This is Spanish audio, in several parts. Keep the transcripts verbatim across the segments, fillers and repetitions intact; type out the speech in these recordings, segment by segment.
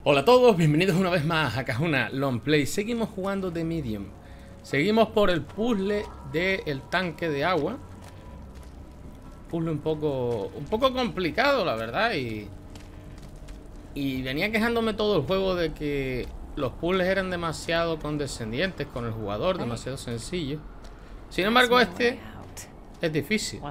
Hola a todos, bienvenidos una vez más a Kahuna Long Play. Seguimos jugando The Medium. Seguimos por el puzzle del tanque de agua. Puzzle un poco un poco complicado, la verdad. Y, y venía quejándome todo el juego de que los puzzles eran demasiado condescendientes con el jugador, demasiado sencillos. Sin embargo, este es difícil.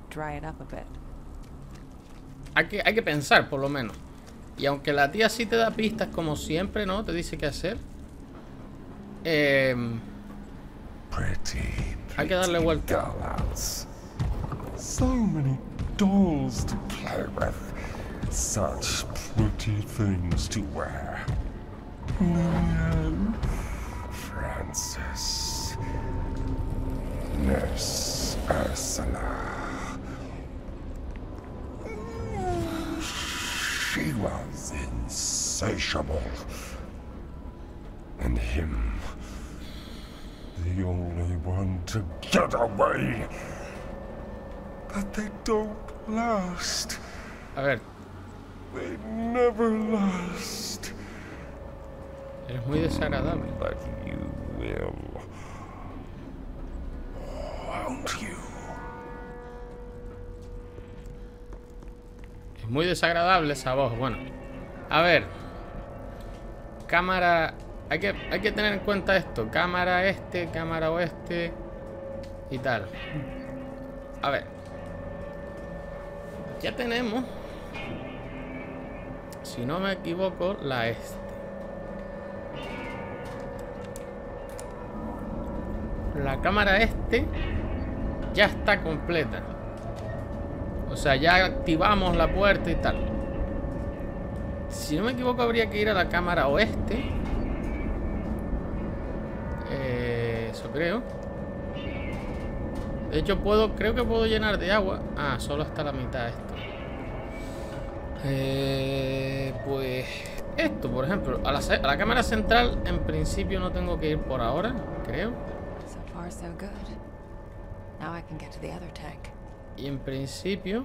Hay que, hay que pensar, por lo menos. Y aunque la tía sí te da pistas como siempre, ¿no? Te dice qué hacer. Eh, Pretty, hay que darle vuelta. Girls. So many dolls to play with. Such pretty things to wear. Lillian, Francis, Nurse Ursula. She was insatiable. And him, the only one to get away. But they don't last. A ver. They never last. Eres muy desagradable. But you will. Won't you? Es muy desagradable esa voz. Bueno. A ver. Cámara. Hay que, hay que tener en cuenta esto. Cámara este, cámara oeste. Y tal. A ver. Ya tenemos, si no me equivoco, la este. La cámara este ya está completa. O sea, ya activamos la puerta y tal. Si no me equivoco, habría que ir a la cámara oeste. Eh, eso creo. De hecho, puedo, creo que puedo llenar de agua. Ah, solo hasta la mitad esto. Eh, pues esto, por ejemplo, a la, a la cámara central en principio no tengo que ir por ahora, creo. So far, so good. Now I can get to the other tank. Y en principio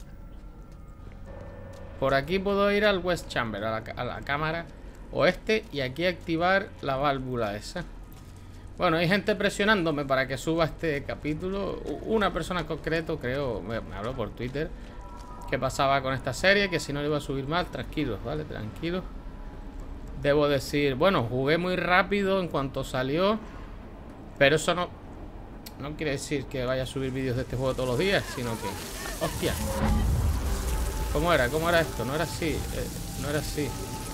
por aquí puedo ir al West Chamber, a la, a la cámara oeste, y aquí activar la válvula esa. Bueno, hay gente presionándome para que suba este capítulo. Una persona en concreto, creo, me, me habló por Twitter, qué pasaba con esta serie, que si no le iba a subir mal. Tranquilos, ¿vale? Tranquilos. Debo decir, bueno, jugué muy rápido en cuanto salió, pero eso no no quiere decir que vaya a subir vídeos de este juego todos los días, sino que... ¡Hostia! ¿Cómo era? ¿Cómo era esto? No era así, eh, no era así.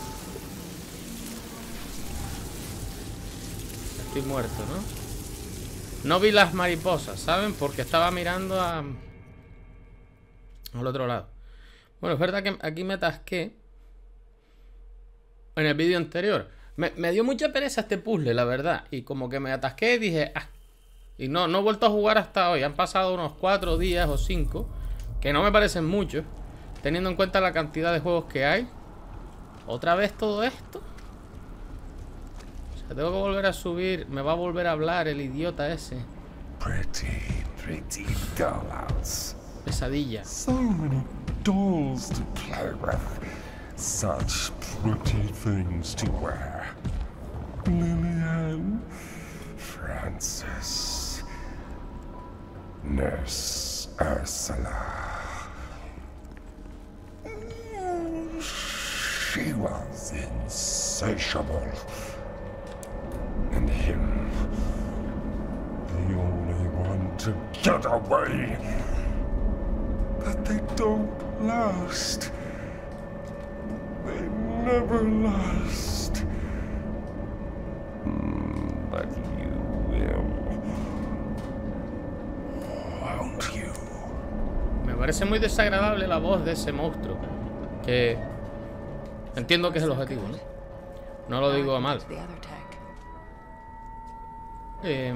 Estoy muerto, ¿no? No vi las mariposas, ¿saben? Porque estaba mirando a... al otro lado. Bueno, es verdad que aquí me atasqué en el vídeo anterior. Me, me dio mucha pereza este puzzle, la verdad. Y como que me atasqué y dije... Ah. Y no, no he vuelto a jugar hasta hoy. Han pasado unos cuatro días o cinco, que no me parecen muchos, teniendo en cuenta la cantidad de juegos que hay. ¿Otra vez todo esto? O sea, tengo que volver a subir. Me va a volver a hablar el idiota ese. Pretty, pretty girls. Pesadilla. So many dolls to play with. Such pretty things to wear. Lillian, Francis, Nurse Ursula. She was insatiable. And him, the only one to get away. But they don't last. They never last. Mm, but you will. Won't you? Me parece muy desagradable la voz de ese monstruo. Que entiendo que es el objetivo, ¿no? No lo digo a mal. Eh,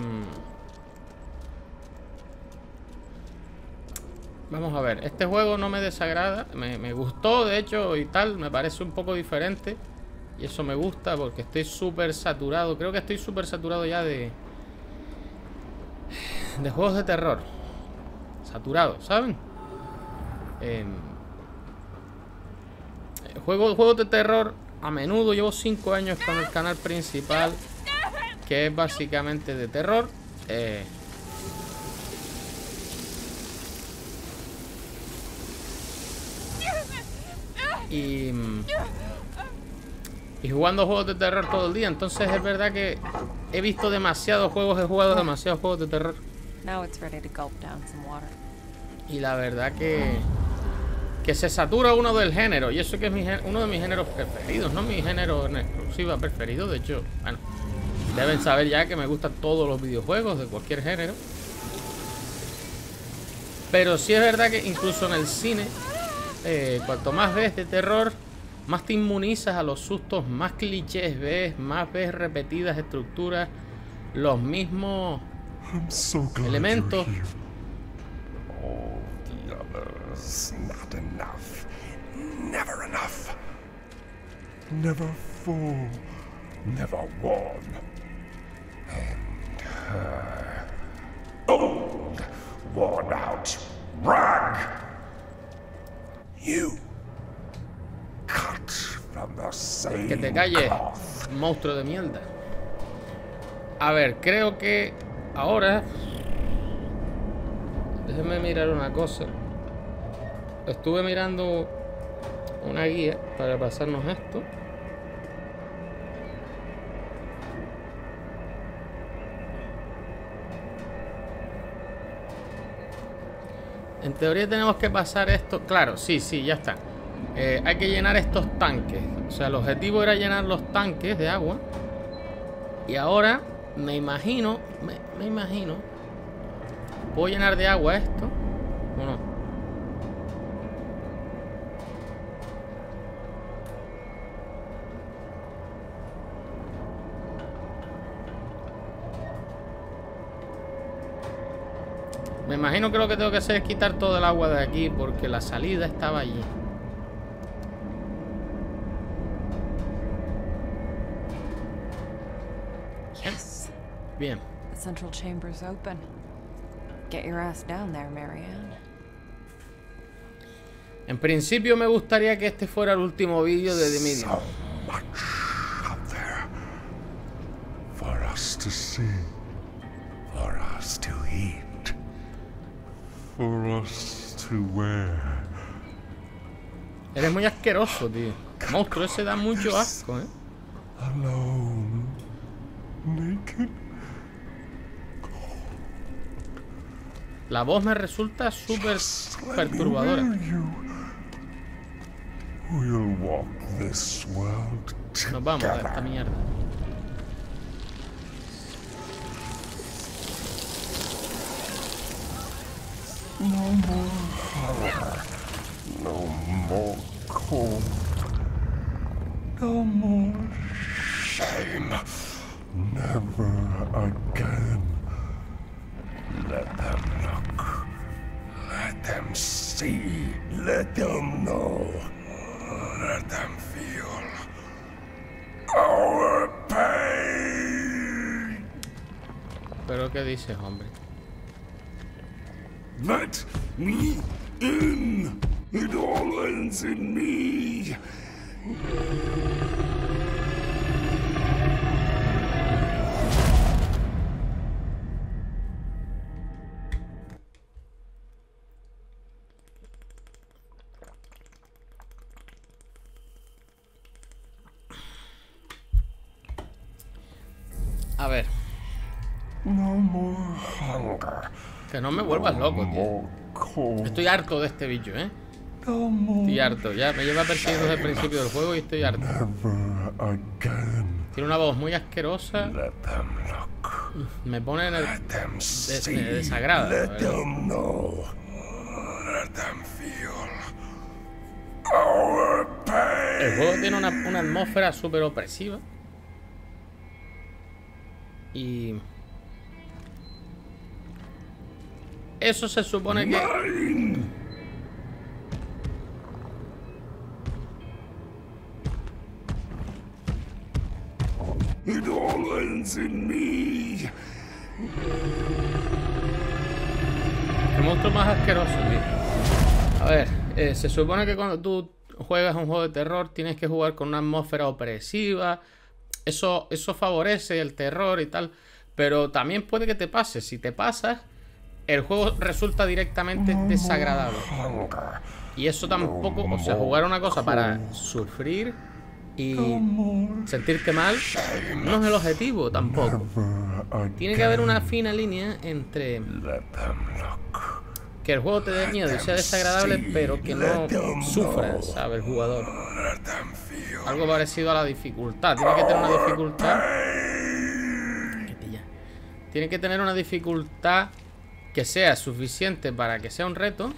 vamos a ver. Este juego no me desagrada. Me, me gustó, de hecho, y tal. Me parece un poco diferente. Y eso me gusta porque estoy súper saturado. Creo que estoy súper saturado ya de... De juegos de terror. Saturado, ¿saben? Eh, juego, juegos de terror a menudo. Llevo cinco años con el canal principal, que es básicamente de terror. Eh... Y... Y jugando juegos de terror todo el día. Entonces es verdad que he visto demasiados juegos, he jugado demasiados juegos de terror. Y la verdad que... Que se satura uno del género. Y eso que es mi, uno de mis géneros preferidos. No mi género en exclusiva preferido. De hecho, bueno, deben saber ya que me gustan todos los videojuegos de cualquier género. Pero sí es verdad que incluso en el cine, eh, cuanto más ves de terror, más te inmunizas a los sustos, más clichés ves, más ves repetidas estructuras, los mismos so elementos. Not enough. Never enough. Never full. Never won. And her old, worn out rag. You cut from the same Que te calles, cloth. monstruo de mierda. A ver, creo que ahora... Déjeme mirar una cosa. Estuve mirando una guía para pasarnos esto. En teoría tenemos que pasar esto. Claro, sí, sí, ya está. Eh, hay que llenar estos tanques. O sea, el objetivo era llenar los tanques de agua. Y ahora me imagino, me, me imagino, ¿puedo llenar de agua esto o no? Me imagino que lo que tengo que hacer es quitar todo el agua de aquí, porque la salida estaba allí. Yes. Bien. The central chamber's open. Get your ass down there, Marianne. En principio me gustaría que este fuera el último vídeo de The Medium. So much out there for us to see, for us to eat, for us to wear. Eres muy asqueroso, tío. El monstruo ese da mucho asco, ¿eh? Alone, naked. La voz me resulta súper perturbadora. We'll walk this world Nos vamos a together. esta mierda. No more horror, no more cold, no more shame. Never again. Let them look. Let them see. Let them know. Let them feel our pain. ¿Pero qué dices, hombre? Let me in. It all ends in me. A ver, No more hunger. que no me vuelvas loco, tío. More cold. Estoy harto de este bicho, ¿eh? No more. Estoy harto. Ya me lleva persiguiendo desde el principio del juego y estoy harto. Never again. Tiene una voz muy asquerosa. Let them look. Me pone en el... Let them see. me desagrada, la Let verdad. them know. Let them feel our pain. El juego tiene una, una atmósfera súper opresiva. Y... Eso se supone que... Mine. It all ends in me. El monstruo más asqueroso, tío. A ver, eh, se supone que cuando tú juegas un juego de terror, tienes que jugar con una atmósfera opresiva. Eso, eso favorece el terror y tal. Pero también puede que te pase. Si te pasas, el juego resulta directamente desagradable. Y eso tampoco, o sea, jugar una cosa para sufrir y sentirte mal no es el objetivo tampoco. Tiene que haber una fina línea entre que el juego te dé miedo y sea desagradable, pero que no sufra, ¿sabe? El jugador. Algo parecido a la dificultad. Tiene que tener una dificultad. Tiene que tener una dificultad que sea suficiente para que sea un reto.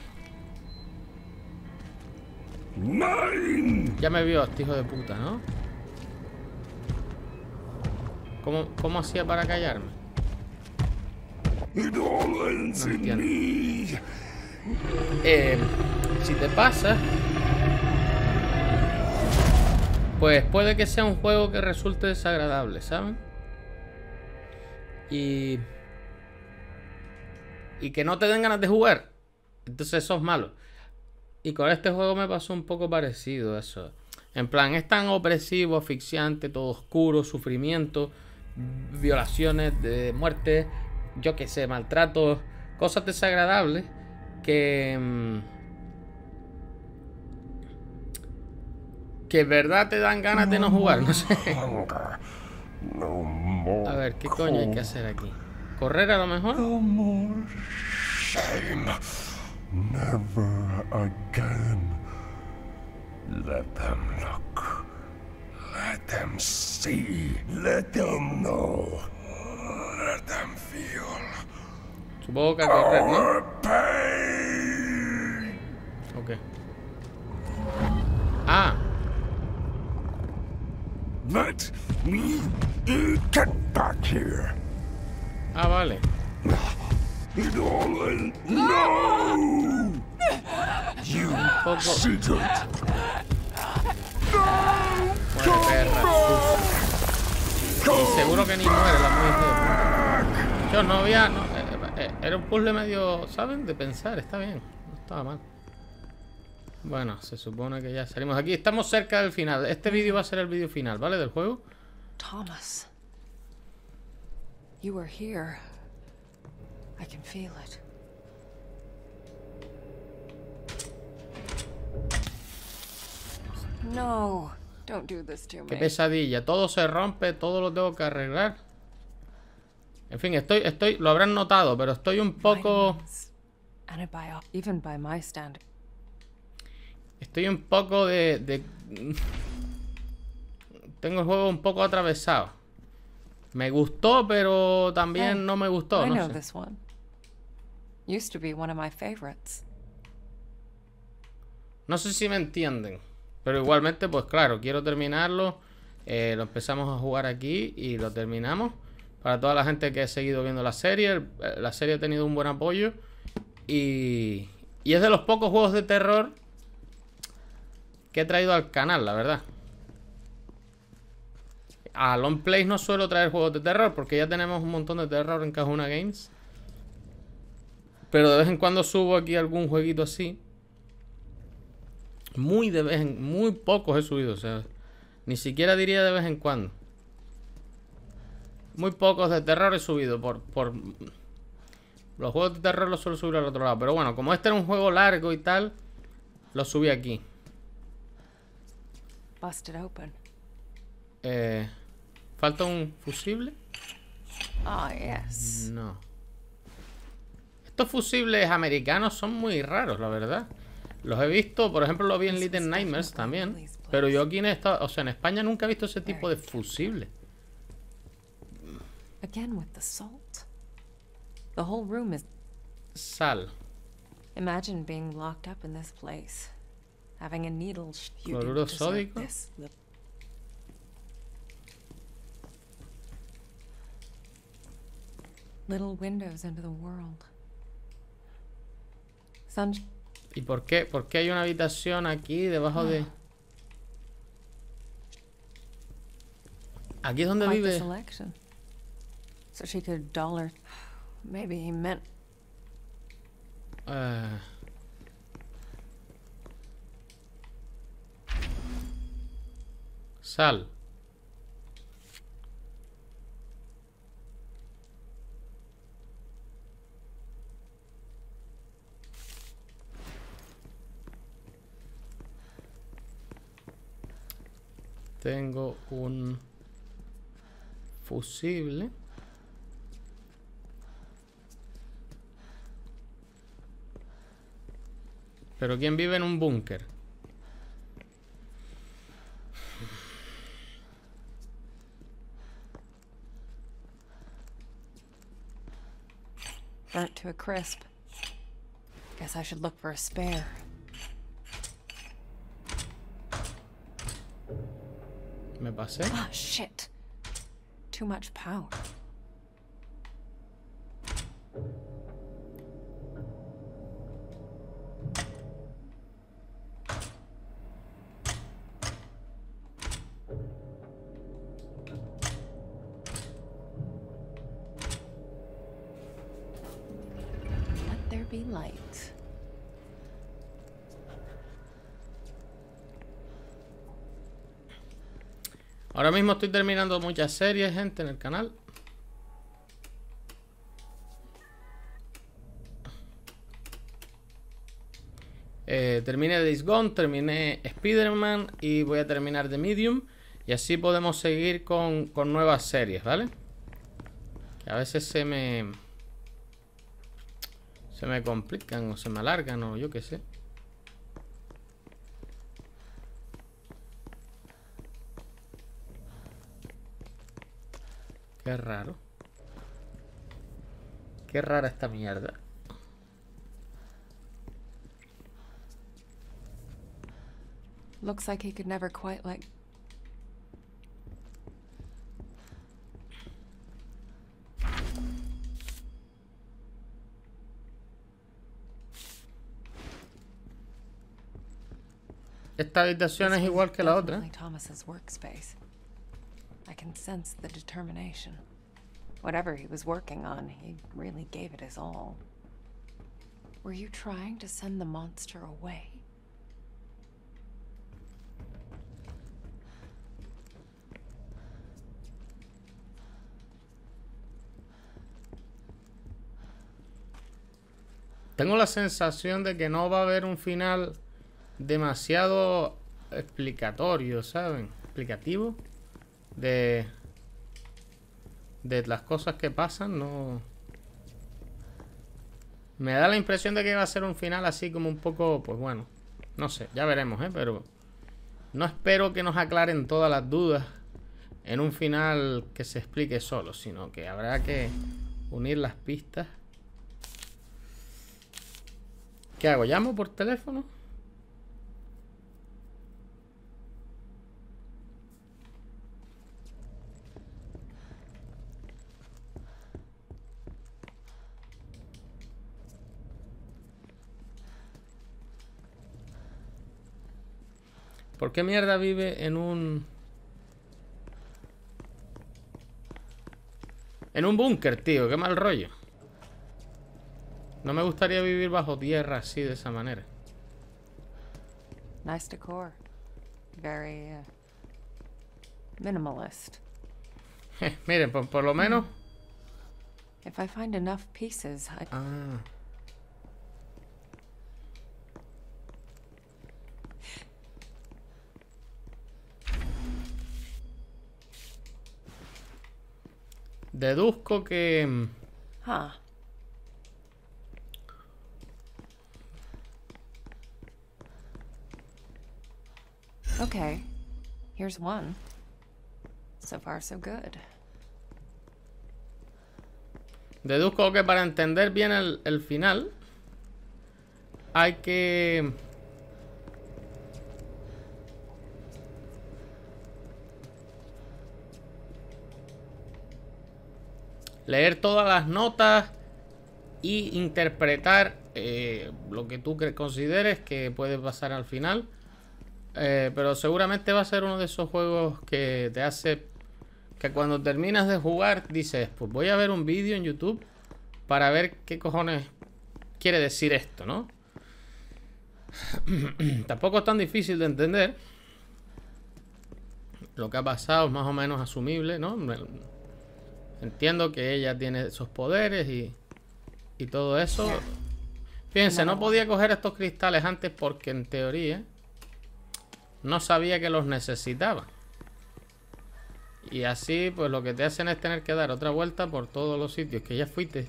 Ya me vio este hijo de puta, ¿no? ¿Cómo, cómo hacía para callarme? No entiendo. Eh, si te pasa, pues puede que sea un juego que resulte desagradable, ¿saben? Y... Y que no te den ganas de jugar. Entonces eso es malo. Y con este juego me pasó un poco parecido a eso. En plan, es tan opresivo, asfixiante, todo oscuro, sufrimiento, violaciones, de muerte, yo qué sé, maltratos, cosas desagradables que... que en verdad te dan ganas de no jugar, no sé. A ver, ¿qué coño hay que hacer aquí? ¿Correr a lo mejor? Never again. Let them look. Let them see. Let them know. Let them feel. Supongo que a correr, ¿no? Our pain. Ok. Ah. Let me get back here. Ah, vale. Nolan, no! You poco. shouldn't. Muere, perra. Y seguro que ni muere la muy. Yo no había... No, eh, eh, era un puzzle medio, ¿saben? De pensar, está bien. No estaba mal. Bueno, se supone que ya salimos aquí. Estamos cerca del final. Este vídeo va a ser el vídeo final, ¿vale? Del juego. Thomas. You were here. I can feel it. No, don't do this to Qué me. pesadilla. Todo se rompe, todo lo tengo que arreglar. En fin, estoy, estoy, lo habrán notado, pero estoy un poco... Vitamins, antibio- even by my standard. Estoy un poco de, de... Tengo el juego un poco atravesado. Me gustó, pero también Hey, no me gustó, I no know sé. this one. Used to be one of my favorites. No sé si me entienden. Pero igualmente, pues claro, quiero terminarlo. Eh, lo empezamos a jugar aquí y lo terminamos. Para toda la gente que ha seguido viendo la serie. La serie ha tenido un buen apoyo. Y, y es de los pocos juegos de terror que he traído al canal, la verdad. A Long Play no suelo traer juegos de terror porque ya tenemos un montón de terror en Kahuna Games. Pero de vez en cuando subo aquí algún jueguito así. Muy de vez en... Muy pocos he subido, o sea... Ni siquiera diría de vez en cuando. Muy pocos de terror he subido por... por... Los juegos de terror los suelo subir al otro lado. Pero bueno, como este era un juego largo y tal, lo subí aquí. Busted open. Eh... ¿Falta un fusible? Ah, yes. No. Estos fusibles americanos son muy raros, la verdad. Los he visto, por ejemplo, lo vi en Little Nightmares también. Pero yo aquí en esta, o sea, en España nunca he visto ese tipo de fusible. Again with the salt. The whole room is... Sal. Imagine being locked up in this place. Having a needle... sh- You Cloruro didn't deserve sódico. this. li- Little windows into the world. Sun... ¿Y por qué? ¿Por qué hay una habitación aquí debajo de...? Aquí es donde Quite the vive... selection. So she could dull her... Maybe he meant... Eh, Sal. Tengo un fusible. Pero ¿quién vive en un búnker? Burnt to a crisp. Guess I should look for a spare. Me pasé. Ah, shit. Too much power. Let there be light. Ahora mismo estoy terminando muchas series, gente, en el canal. Eh, terminé Days Gone, terminé Spider-Man y voy a terminar The Medium. Y así podemos seguir con, con nuevas series, ¿vale? Que a veces se me... Se me complican o se me alargan o yo qué sé. Qué raro. Qué rara esta mierda. Looks like he could never quite let... Esta habitación es igual que la otra. Definitely Thomas's workspace. I can sense the determination. Whatever he was working on, he really gave it his all. Were you trying to send the monster away? Tengo la sensación de que no va a haber un final demasiado explicatorio, ¿saben? Explicativo de de las cosas que pasan. No me da la impresión de que va a ser un final así como un poco, pues bueno, no sé, ya veremos, ¿eh? Pero no espero que nos aclaren todas las dudas en un final que se explique solo, sino que habrá que unir las pistas. ¿Qué hago? ¿Llamo por teléfono? ¿Por qué mierda vive en un... en un búnker, tío? Qué mal rollo. No me gustaría vivir bajo tierra así, de esa manera. Nice decor. Very uh, minimalist. Miren, por, por lo menos... If I find enough pieces, I... Ah. Deduzco que... Huh. Okay, here's one. So far, so good. Deduzco que para entender bien el, el final hay que... leer todas las notas y interpretar eh, lo que tú consideres que puede pasar al final. Eh, pero seguramente va a ser uno de esos juegos que te hace que cuando terminas de jugar dices, pues voy a ver un vídeo en YouTube para ver qué cojones quiere decir esto, ¿no? Tampoco es tan difícil de entender. Lo que ha pasado es más o menos asumible, ¿no? Entiendo que ella tiene esos poderes y, y todo eso. Fíjense, no podía coger estos cristales antes porque en teoría no sabía que los necesitaba. Y así pues lo que te hacen es tener que dar otra vuelta por todos los sitios que ya fuiste.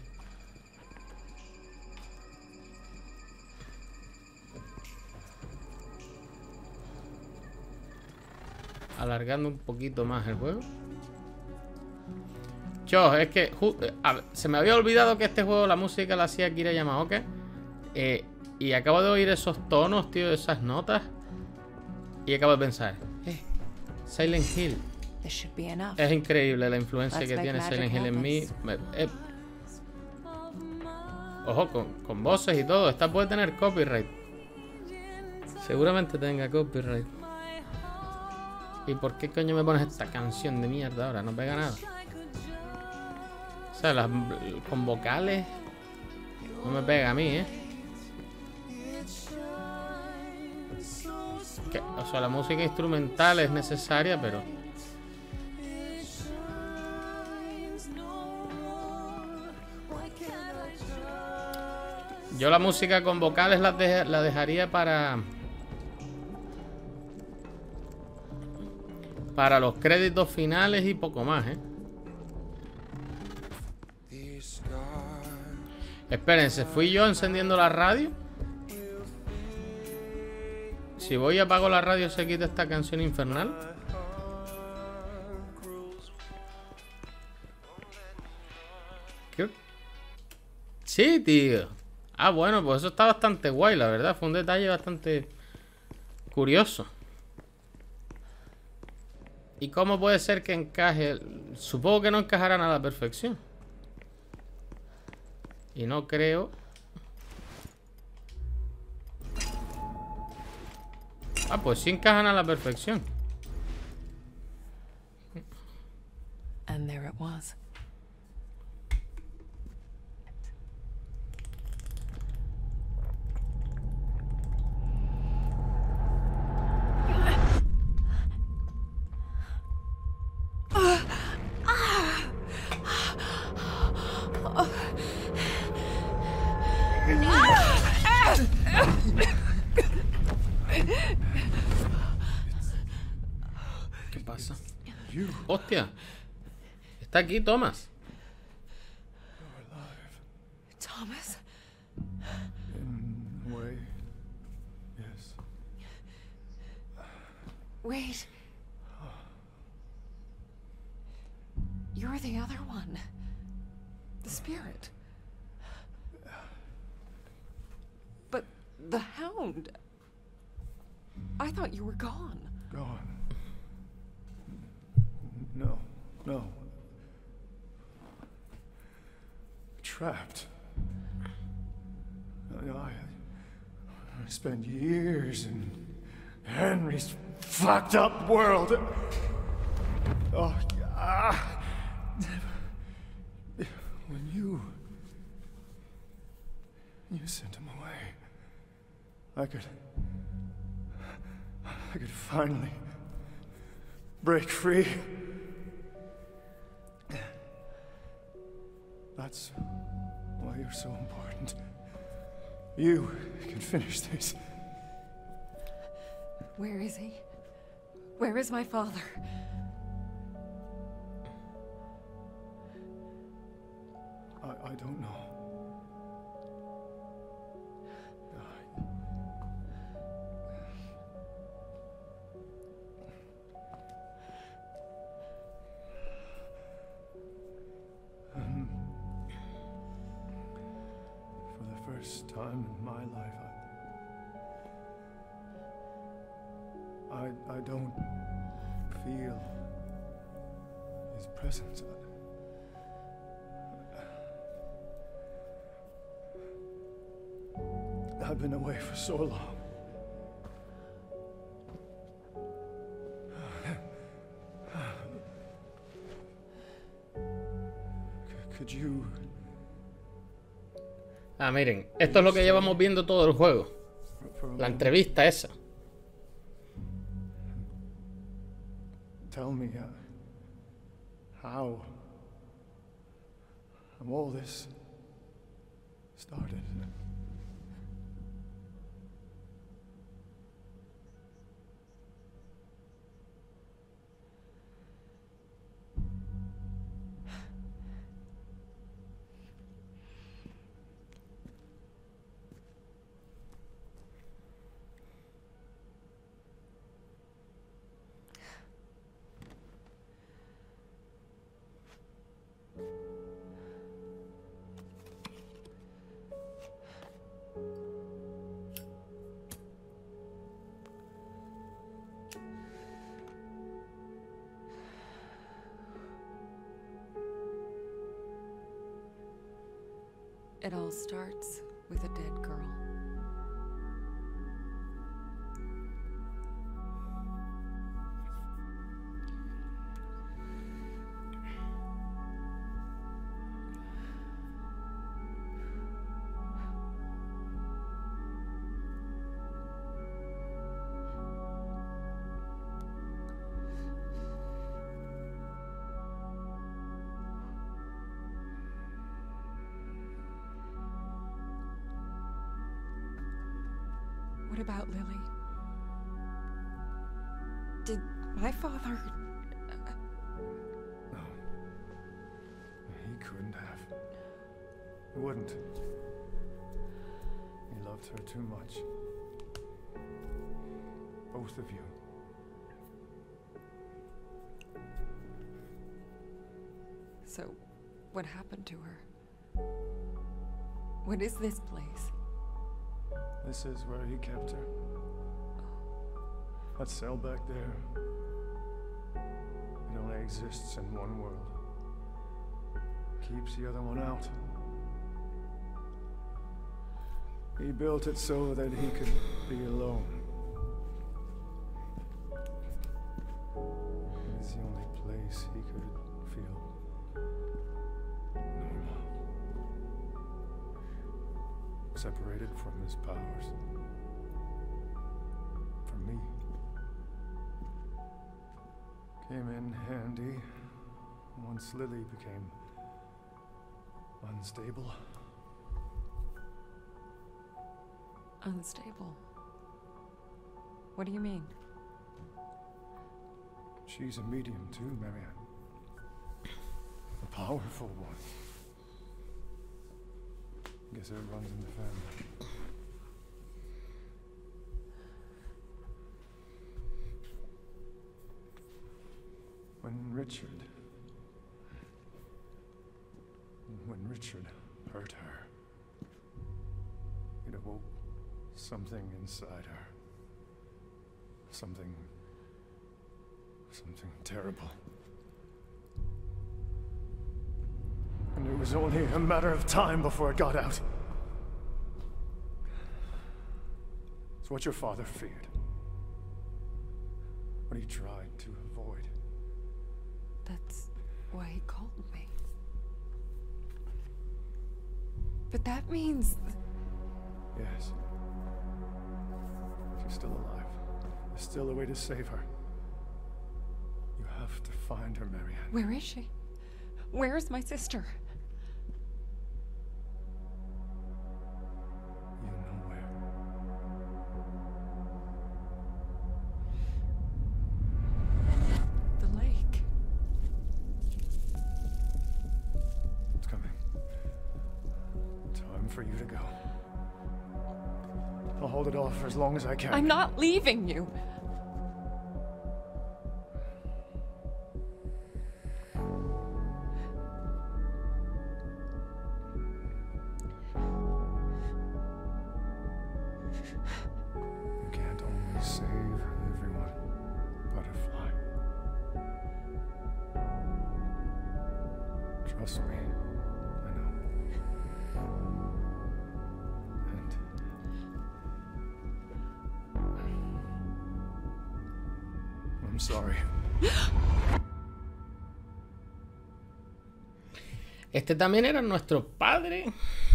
Alargando un poquito más el juego. Yo, es que a ver, se me había olvidado que este juego la música la hacía Akira Yamaoka. Eh, y acabo de oír esos tonos, tío, esas notas. Y acabo de pensar, eh, Silent Hill. Es increíble la influencia que tiene Silent Hill en mí. Eh, ojo, con, con voces y todo. Esta puede tener copyright. Seguramente tenga copyright. ¿Y por qué coño me pones esta canción de mierda ahora? No pega nada. O sea, las, con vocales no me pega a mí, ¿eh? Que, o sea, la música instrumental es necesaria, pero... Yo la música con vocales la, de, la dejaría para... Para los créditos finales y poco más, ¿eh? Espérense, ¿fui yo encendiendo la radio? Si voy y apago la radio, ¿se quita esta canción infernal? ¿Qué? Sí, tío. Ah, bueno, pues eso está bastante guay, la verdad. Fue un detalle bastante curioso. ¿Y cómo puede ser que encaje? Supongo que no encajarán a la perfección. Y no creo. Ah, pues sí encajan a la perfección. And there it was. ¿Qué pasa? ¡Hostia! Está aquí, Thomas. Thomas? In a way, yes. Wait. You're the other one. The spirit. But the Hound... I thought you were gone. Gone. No, no. Trapped. I, I, I spent years in Henry's fucked up world. Oh, ah. When you... You sent him away. I could... I could finally break free. That's why you're so important. You can finish this. Where is he? Where is my father? I, I don't know. First time in my life, I, I, I don't feel his presence. I've been away for so long. Could you... Ah, miren, esto es lo que llevamos viendo todo el juego. La entrevista esa. how all this started. It all starts with a dead girl. What about Lily? Did my father... No. He couldn't have. He wouldn't. He loved her too much. Both of you. So, what happened to her? What is this place? This is where he kept her. That cell back there. It only exists in one world. Keeps the other one out. He built it so that he could be alone. It's the only place he could feel normal. Separated from his powers. From me. Came in handy once Lily became unstable. Unstable? What do you mean? She's a medium too, Marianne. A powerful one. Guess it runs in the family. When Richard... When Richard hurt her, it awoke something inside her. Something... Something terrible. And it was only a matter of time before it got out. It's what your father feared. What he tried to avoid. That's why he called me. But that means... Yes. She's still alive. There's still a way to save her. You have to find her, Marianne. Where is she? Where is my sister? You know where. The lake. It's coming. Time for you to go. I'll hold it off for as long as I can. I'm not leaving you. You can't always save everyone, Butterfly. Trust me, I know. And I'm sorry. Este también era nuestro padre.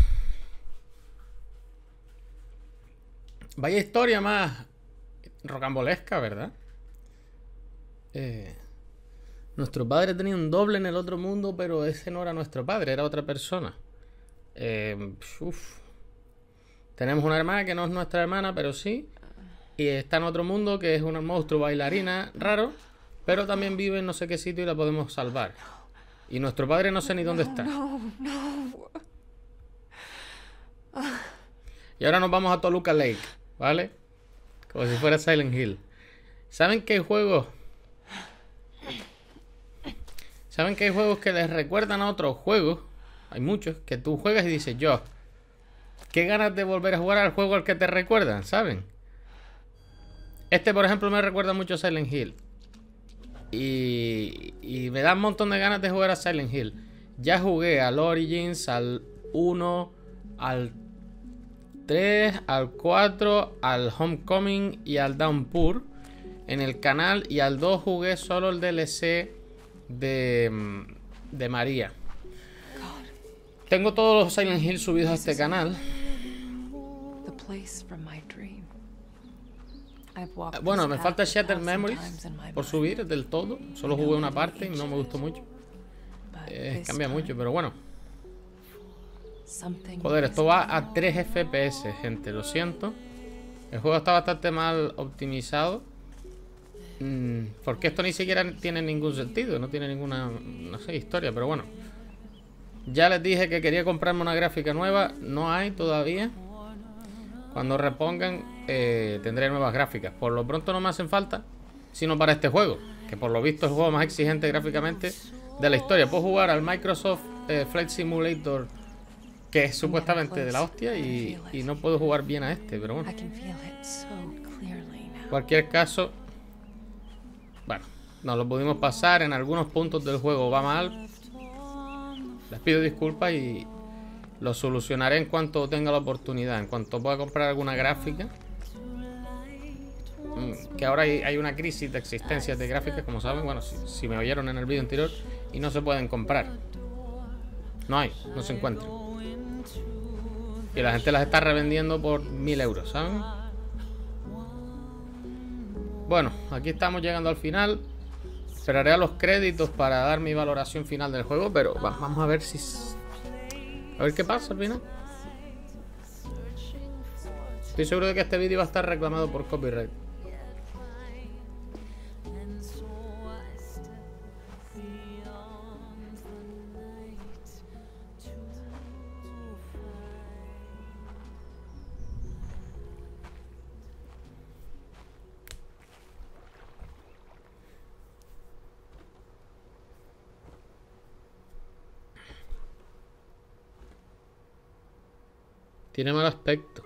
Vaya historia más rocambolesca, ¿verdad? Eh, Nuestro padre tenía un doble en el otro mundo, pero ese no era nuestro padre, era otra persona. Eh, uf. Tenemos una hermana que no es nuestra hermana, pero sí. Y está en otro mundo, que es un monstruo bailarina raro, pero también vive en no sé qué sitio y la podemos salvar. Y nuestro padre no sé ni dónde está. No, no. Y ahora nos vamos a Toluca Lake, ¿vale? Como si fuera Silent Hill. ¿Saben qué juegos? ¿Saben que hay juegos que les recuerdan a otros juegos? Hay muchos que tú juegas y dices, yo, qué ganas de volver a jugar al juego al que te recuerdan, ¿saben? Este, por ejemplo, me recuerda mucho a Silent Hill. Y, y me da un montón de ganas de jugar a Silent Hill. Ya jugué al Origins, al uno, al tres, al cuatro, al Homecoming y al Downpour en el canal. Y al dos jugué solo el D L C de, de María. Tengo todos los Silent Hill subidos a este canal. Bueno, me falta Shattered Memories por subir del todo. Solo jugué una parte y no me gustó mucho. Eh, cambia mucho, pero bueno. Joder, esto va a tres F P S, gente, lo siento. El juego está bastante mal optimizado. Mm, porque esto ni siquiera tiene ningún sentido. No tiene ninguna, no sé, historia, pero bueno. Ya les dije que quería comprarme una gráfica nueva. No hay todavía. Cuando repongan eh, tendré nuevas gráficas. Por lo pronto no me hacen falta, sino para este juego, que por lo visto es el juego más exigente gráficamente de la historia. Puedo jugar al Microsoft eh, Flight Simulator, que es supuestamente de la hostia, y, y no puedo jugar bien a este, pero bueno. En cualquier caso, bueno, nos lo pudimos pasar. En algunos puntos del juego va mal. Les pido disculpas y lo solucionaré en cuanto tenga la oportunidad. En cuanto pueda comprar alguna gráfica. Que ahora hay, hay una crisis de existencias de gráficas, como saben. Bueno, si, si me oyeron en el vídeo anterior. Y no se pueden comprar. No hay, no se encuentran. Y la gente las está revendiendo por mil euros, ¿saben? Bueno, aquí estamos llegando al final. Esperaré a los créditos para dar mi valoración final del juego. Pero va, vamos a ver si... A ver qué pasa al final. Estoy seguro de que este vídeo va a estar reclamado por copyright. Tiene mal aspecto.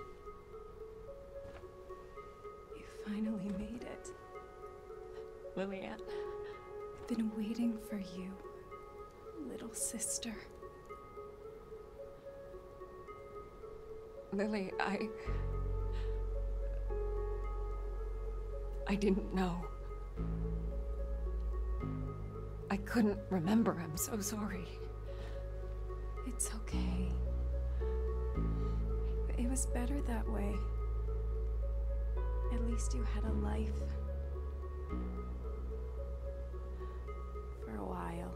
You finally made it. Lillian, I've been waiting for you, little sister. Lily, I... I didn't know. I couldn't remember. I'm so sorry. It's okay. It was better that way. At least you had a life. For a while.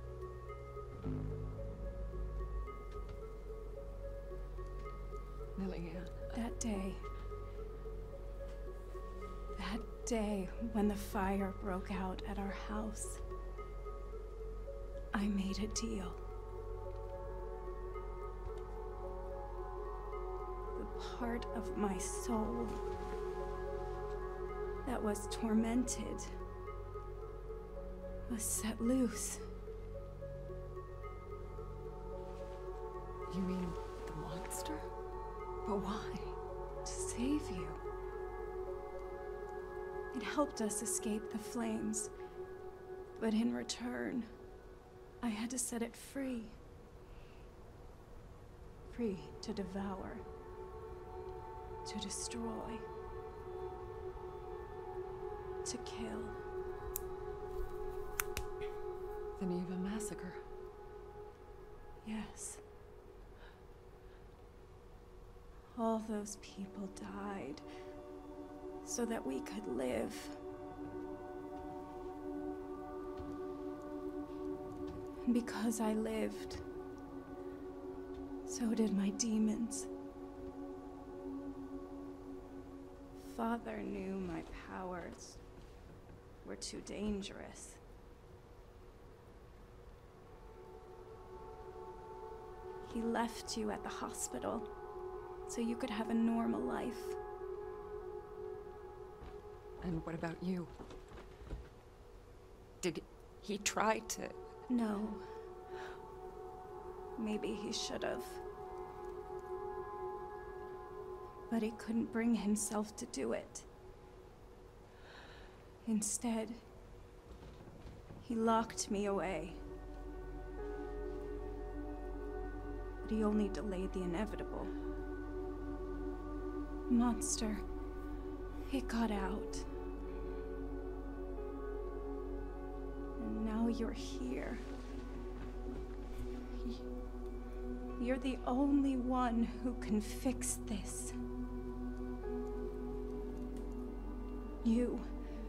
Lillian. That day. That day when the fire broke out at our house. I made a deal. Part of my soul that was tormented was set loose. You mean the monster? But why? To save you. It helped us escape the flames, but in return, I had to set it free. Free to devour. To destroy. To kill. The Neva massacre. Yes. All those people died so that we could live. And because I lived, so did my demons. Father knew my powers were too dangerous. He left you at the hospital so you could have a normal life. And what about you? Did he try to... No. Maybe he should have. But he couldn't bring himself to do it. Instead, he locked me away. But he only delayed the inevitable. Monster, it got out. And now you're here. You're the only one who can fix this. You.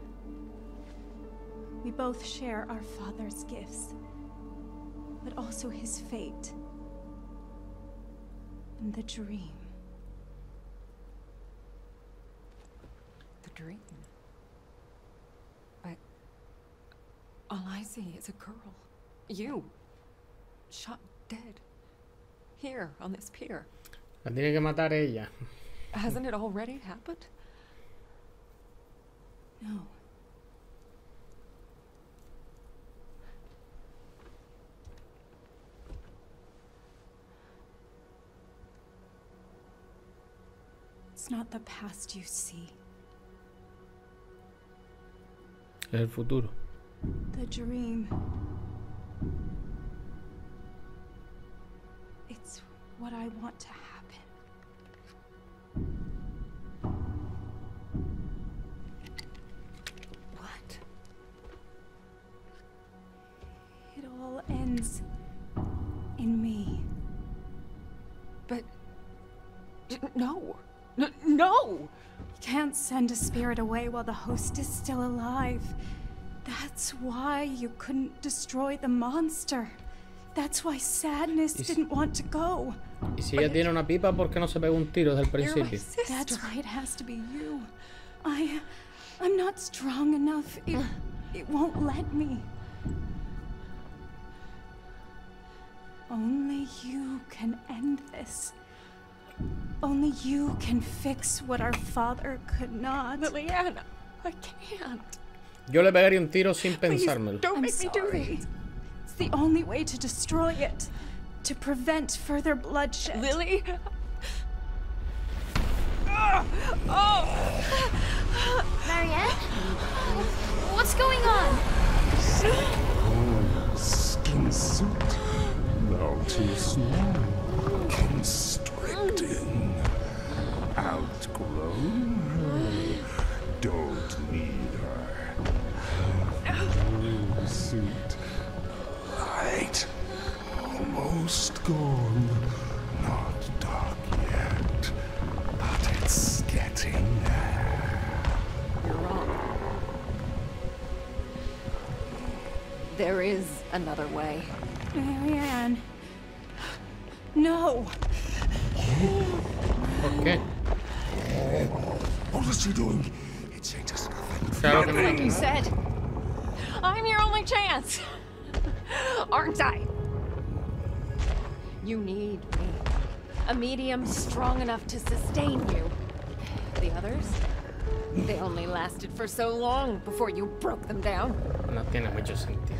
We both share our father's gifts, but also his fate. And the dream. The dream? But all I see is a girl. You. Shot dead. Here, on this pier. La tiene que matar ella. Hasn't it already happened? No. It's not the past you see. Es el futuro. The dream. It's what I want to happen. What? It all ends in me. But... No! N no! You can't send a spirit away while the host is still alive. That's why you couldn't destroy the monster. That's why Sadness didn't want to go. Y si ella tiene una pipa, ¿por qué no se pegó un tiro desde el principio? That's why it has to be you. I... I'm not strong enough. It, it won't let me. Only you can end this. Only you can fix what our father could not. Liliana, I can't. Yo le pegaría un tiro sin Please, pensármelo. don't I'm make me do sorry. this. It's the only way to destroy it. To prevent further bloodshed. Lily? Oh! Oh! Marianne? What's going on? Oh, skin suit. Now too small. Constricting. Outgrown her. Don't need her. Oh, suit. Light. Almost gone. Not dark yet. But it's getting there. You're wrong. There is another way. Marianne. No. ¿Por qué? What is she doing? It changes nothing. Claro que no. Like you said, I'm your only chance. Aren't I? You need me. A medium strong enough to sustain you. The others? They only lasted for so long before you broke them down. No tiene mucho sentido.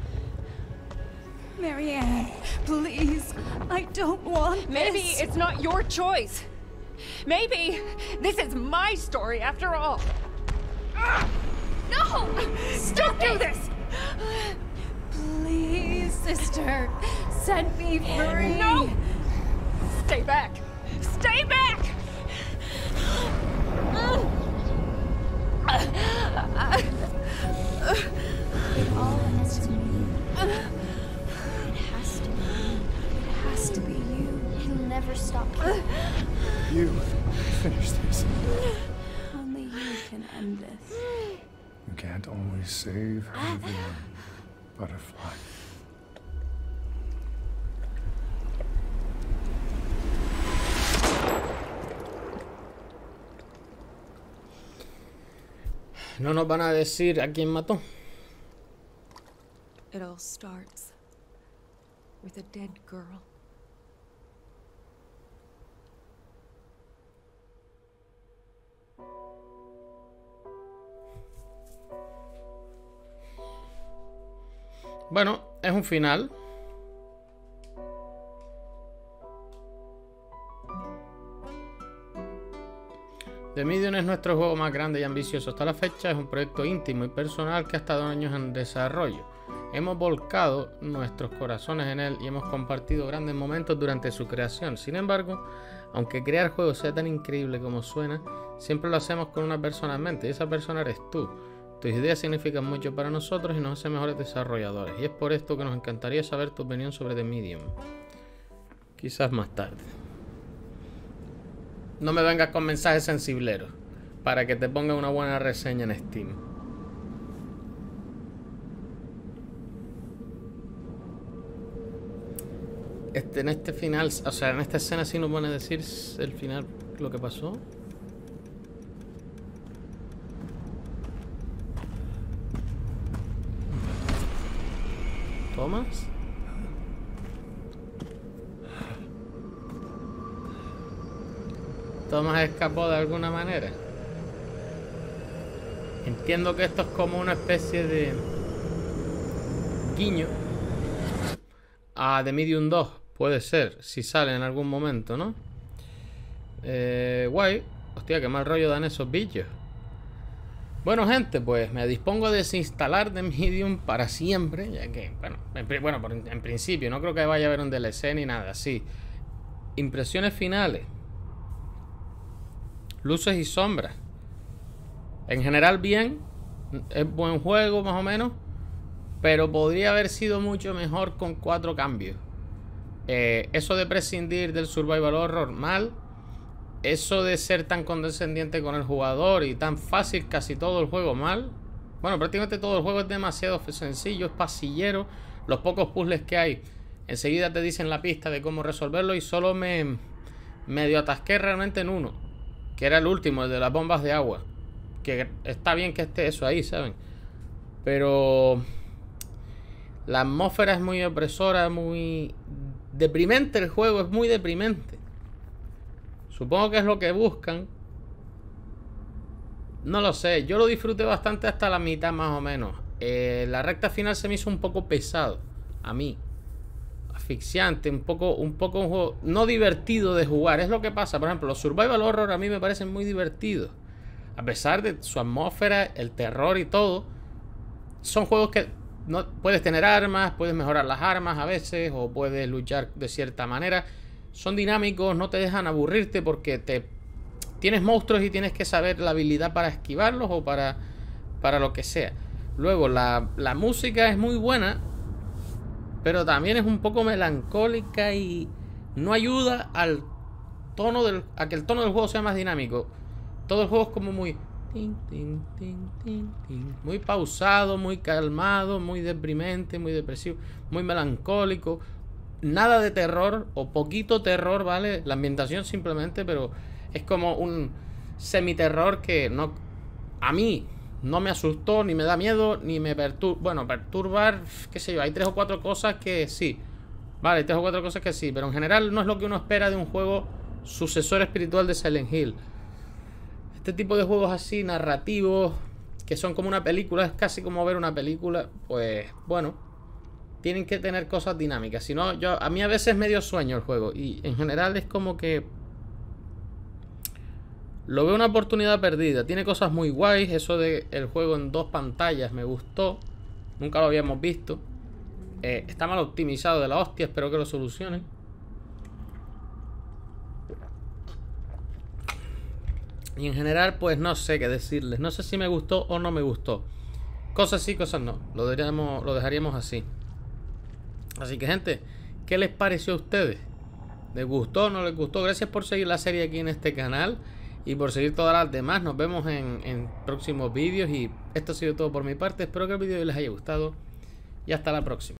Marianne, please. I don't want Maybe this. it's not your choice. Maybe this is my story after all. No! Don't do this! Please, sister. Set me free. No! Stay back! Stay back! It all ends to me. It has to be you. It has to be you. He'll never stop you. You finish this. Only you can end this. You can't always save everyone, Butterfly. No nos van a decir a quién mató. It all starts with a dead girl. Bueno, es un final. The Medium es nuestro juego más grande y ambicioso hasta la fecha. Es un proyecto íntimo y personal que ha estado años en desarrollo. Hemos volcado nuestros corazones en él y hemos compartido grandes momentos durante su creación. Sin embargo, aunque crear juegos sea tan increíble como suena, siempre lo hacemos con una persona en mente y esa persona eres tú. Tus ideas significan mucho para nosotros y nos hacen mejores desarrolladores. Y es por esto que nos encantaría saber tu opinión sobre The Medium. Quizás más tarde. No me vengas con mensajes sensibleros para que te ponga una buena reseña en Steam. Este, en este final, o sea, en esta escena sí nos van a decir el final, lo que pasó. Thomas. Thomas escapó de alguna manera. Entiendo que esto es como una especie de guiño a The Medium dos. Puede ser, si sale en algún momento, ¿no? Eh, guay. Hostia, qué mal rollo dan esos bichos. Bueno, gente, pues me dispongo a desinstalar The Medium para siempre, ya que, bueno, en, bueno, en principio no creo que vaya a haber un D L C ni nada así. Impresiones finales. Luces y sombras. En general bien. Es buen juego más o menos. Pero podría haber sido mucho mejor con cuatro cambios. Eh, eso de prescindir del survival horror, mal. Eso de ser tan condescendiente con el jugador y tan fácil casi todo el juego, mal. Bueno, prácticamente todo el juego es demasiado sencillo, es pasillero. Los pocos puzzles que hay enseguida te dicen la pista de cómo resolverlo. Y solo me medio atasqué realmente en uno, que era el último, el de las bombas de agua. Que está bien que esté eso ahí, ¿saben? Pero la atmósfera es muy opresora, muy deprimente el juego, es muy deprimente. Supongo que es lo que buscan. No lo sé, yo lo disfruté bastante hasta la mitad más o menos. Eh, la recta final se me hizo un poco pesado, a mí. Asfixiante, un poco, un poco un juego no divertido de jugar. Es lo que pasa, por ejemplo, los survival horror a mí me parecen muy divertidos. A pesar de su atmósfera, el terror y todo. Son juegos que no, puedes tener armas, puedes mejorar las armas a veces, o puedes luchar de cierta manera. Son dinámicos, no te dejan aburrirte porque te tienes monstruos y tienes que saber la habilidad para esquivarlos o para, para lo que sea. Luego, la, la música es muy buena, pero también es un poco melancólica y no ayuda al tono del, a que el tono del juego sea más dinámico. Todo el juego es como muy tin, tin, tin, tin, tin, muy pausado, muy calmado, muy deprimente, muy depresivo, muy melancólico. Nada de terror o poquito terror, ¿vale? La ambientación simplemente, pero es como un semiterror que no, a mí no me asustó, ni me da miedo, ni me perturba. Bueno, perturbar, qué sé yo, hay tres o cuatro cosas que sí. Vale, hay tres o cuatro cosas que sí, pero en general no es lo que uno espera de un juego sucesor espiritual de Silent Hill. Este tipo de juegos así, narrativos, que son como una película, es casi como ver una película, pues bueno, tienen que tener cosas dinámicas. Si no, yo, a mí a veces me dio sueño el juego. Y en general es como que lo veo una oportunidad perdida. Tiene cosas muy guays. Eso de el juego en dos pantallas me gustó. Nunca lo habíamos visto. eh, Está mal optimizado de la hostia. Espero que lo solucionen. Y en general pues no sé qué decirles. No sé si me gustó o no me gustó. Cosas sí, cosas no. Lo dejaríamos, lo dejaríamos así. Así que, gente, ¿qué les pareció a ustedes? ¿Les gustó o no les gustó? Gracias por seguir la serie aquí en este canal y por seguir todas las demás. Nos vemos en, en próximos vídeos y esto ha sido todo por mi parte. Espero que el vídeo les haya gustado y hasta la próxima.